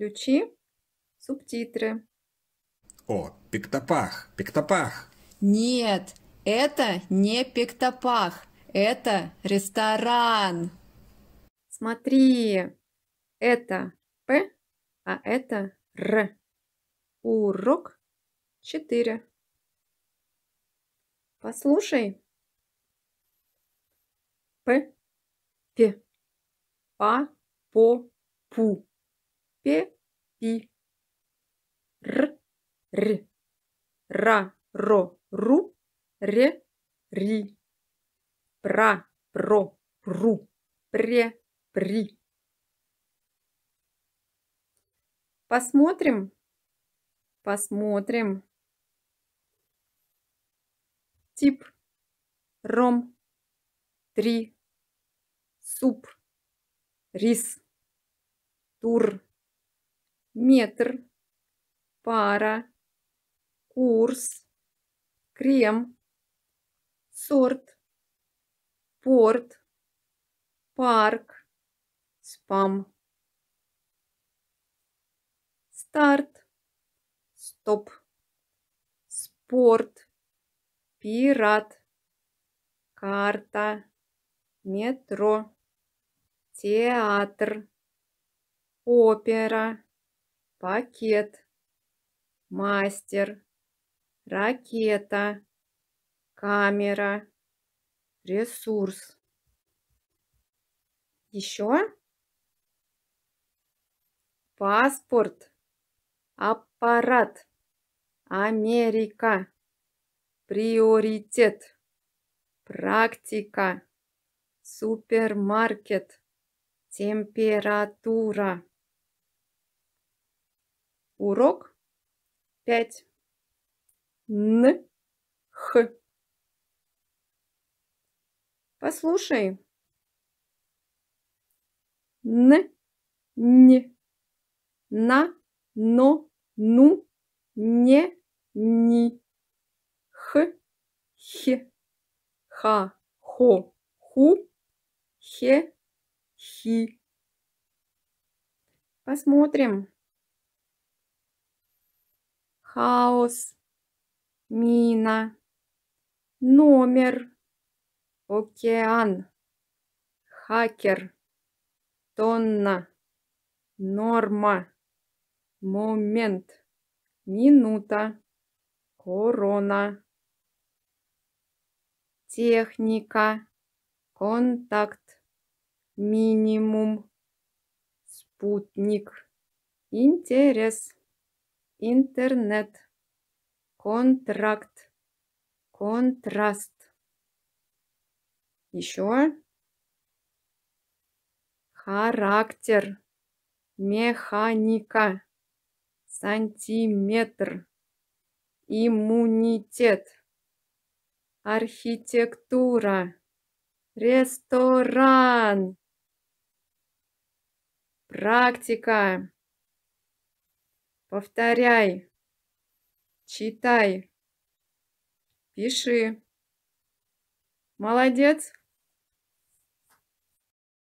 Включи субтитры. О, пиктопах, пиктопах. Нет, это не Пиктопах, это ресторан. Смотри, это П, а это Р. Урок 4. Послушай. П, П, Па, По, Пу. Пе, Пи. Р, Р. Ра, Ро, Ру. Ре, Ри. Пра, Про, Пру. Пре, При. Посмотрим. Посмотрим. Тип. Ром. 3. Суп. Рис. Тур. Метр. Пара. Курс. Крем. Сорт. Порт. Парк. Спам. Старт. Стоп. Спорт. Пират. Карта. Метро. Театр. Опера. Пакет. Мастер. Ракета. Камера. Ресурс. Еще? Паспорт. Аппарат. Америка. Приоритет. Практика. Супермаркет. Температура. Урок 5. Н, Х. Послушай. Н, Н. На, но, ну, не, ни. Х, Х. Ха, хо, ху. Хе, хи. Посмотрим. Хаос. Мина. Номер. Океан. Хакер. Тонна. Норма. Момент. Минута. Корона. Техника. Контакт. Минимум. Спутник. Интерес. Интернет. Контракт. Контраст. Еще. Характер. Механика. Сантиметр. Иммунитет. Архитектура. Ресторан. Практика. Повторяй. Читай. Пиши. Молодец.